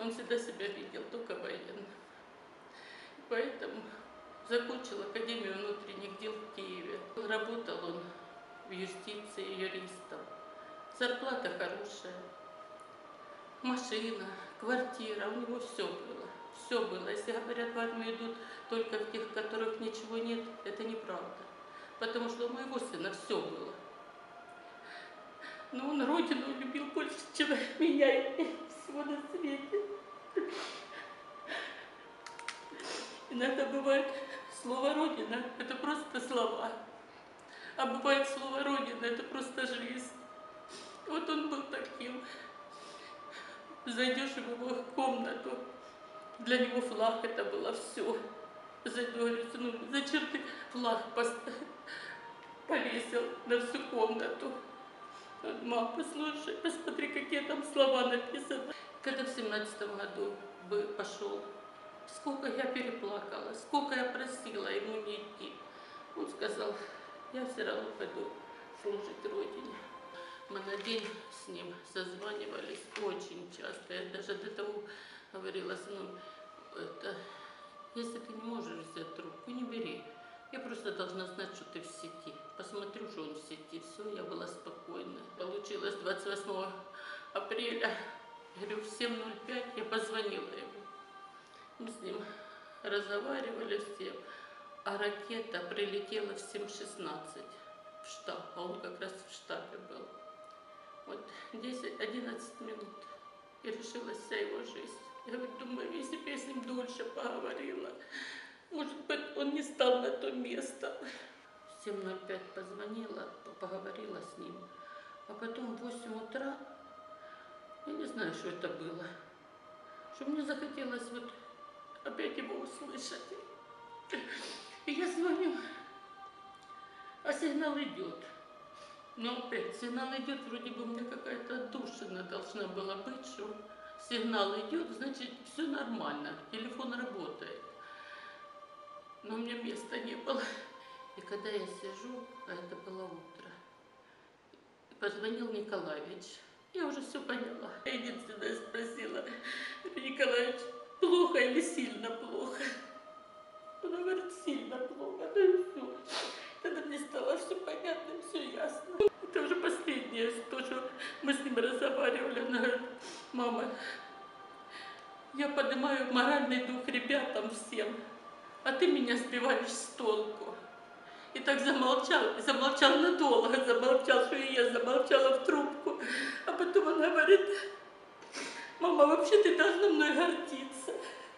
Он всегда себя видел только военным. Поэтому закончил Академию внутренних дел в Киеве. Работал он в юстиции юристом. Зарплата хорошая, машина, квартира, у него все было. Все было. Если говорят, в армию идут только в тех, у которых ничего нет, это неправда. Потому что у моего сына все было. Но он родину любил больше, чем меня и всего на свете. Иногда бывает слово «родина» – это просто слова. А бывает слово «родина» – это просто жизнь. Вот он был таким. Зайдешь в его комнату, для него флаг это было все. Зайду, говорю, сынок, зачем ты флаг повесил на всю комнату? Мам, послушай, посмотри, какие там слова написаны. Когда в 17-м году пошел, сколько я переплакала, сколько я просила ему не идти. Он сказал, я все равно пойду служить Родине. Мы на день с ним созванивались очень часто. Я даже до того говорила, сыну, если ты не можешь взять трубку, не бери. Я просто должна знать, что ты в сети. Посмотрю, что он в сети. Все, я была спокойна. Получилось 28 апреля, говорю, в 7:05 я позвонила ему. Мы с ним разговаривали все, а ракета прилетела в 7:16 в штаб, а он как раз в штабе был. Вот 10-11 минут, и решилась вся его жизнь. Я вот думаю, если бы я с ним дольше поговорила, может быть, он не стал на то место. В 7:05 позвонила, поговорила с ним, а потом в 8 утра, я не знаю, что это было, что мне захотелось вот опять его услышать. И я звоню, а сигнал идет. Но опять сигнал идет, вроде бы у меня какая-то отдушина должна была быть, что сигнал идет, значит все нормально, телефон работает. Но у меня места не было. И когда я сижу, а это было утро, позвонил Николаевич. Я уже все поняла. Я единственное спросила, Николаевич, плохо или сильно плохо? Он говорит, сильно плохо, да и все. Тогда мне стало все понятно, все ясно. Это уже последнее, то, что мы с ним разговаривали. Она говорит, мама, я поднимаю моральный дух ребятам всем, а ты меня сбиваешь с толку. И так замолчал надолго, замолчал, что и я замолчала в трубку. А потом она говорит, мама, вообще ты должна мной гордиться.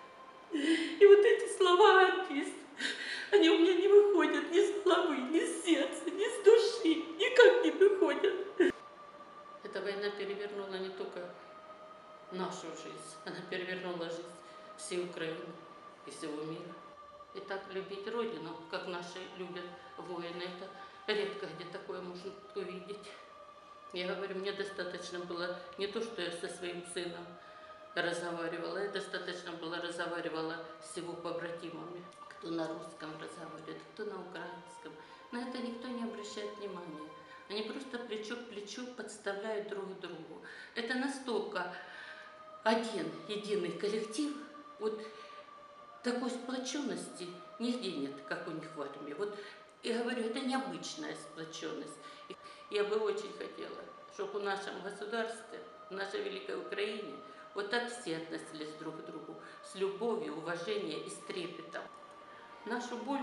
И вот эти слова артист, они у меня не выходят ни с головы, ни с сердца, ни с души, никак не выходят. Эта война перевернула не только нашу жизнь, она перевернула жизнь всей Украины и всего мира. И так любить Родину, как наши любят воины, это редко где такое можно увидеть. Я говорю, мне достаточно было не то, что я со своим сыном разговаривала, я достаточно было разговаривала с его побратимами, кто на русском разговаривает, кто на украинском. На это никто не обращает внимания. Они просто плечо к плечу подставляют друг другу. Это настолько один единый коллектив, вот такой сплоченности нигде нет, как у них в армии. Вот я говорю, это необычная сплоченность. Я бы очень хотела, чтобы в нашем государстве, в нашей великой Украине, вот так все относились друг к другу, с любовью, уважением и с трепетом. Нашу боль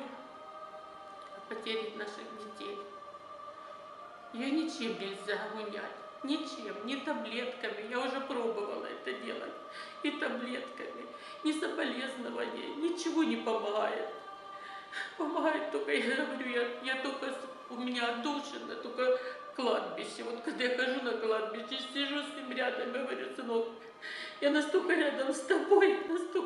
о потере наших детей, ее ничем нельзя унять, ничем, ни таблетками, я уже пробовала это делать, и таблетками, ни соболезнования, ничего не помогает. Помогает только, я говорю, я только, у меня отдушина, только кладбище. Вот когда я хожу на кладбище, сижу с ним рядом, говорю, сынок, я настолько рядом с тобой, настолько